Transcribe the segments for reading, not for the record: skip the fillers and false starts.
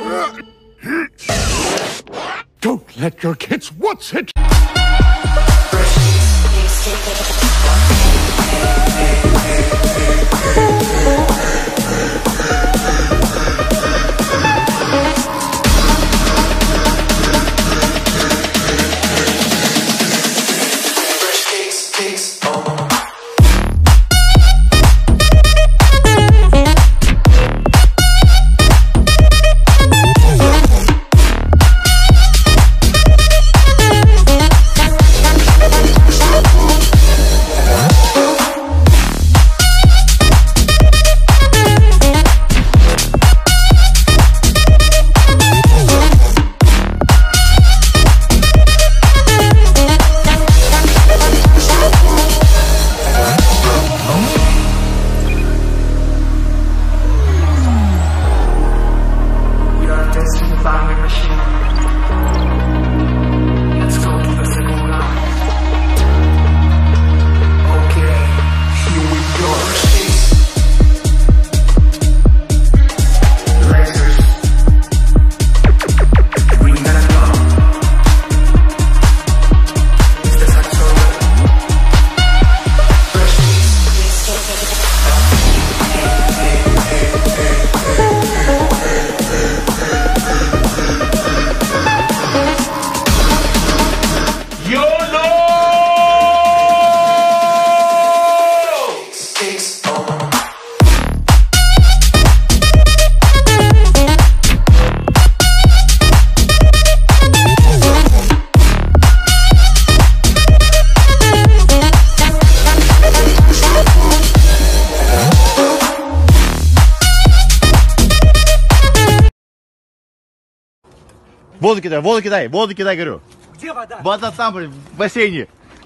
Don't let your kids watch it! Воду кидай, говорю. Где вода? Вода там, блин, в бассейне.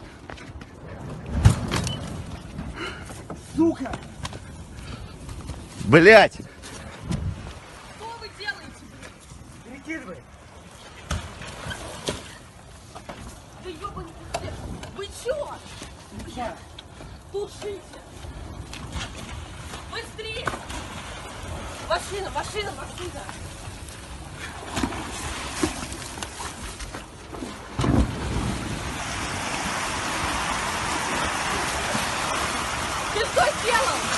Сука! Блять! Что вы делаете, блин? Перекидывай! Да ёбаный пиздец! Вы чё? Блядь! Тушите! Быстрее! Машина! Ты что сделал?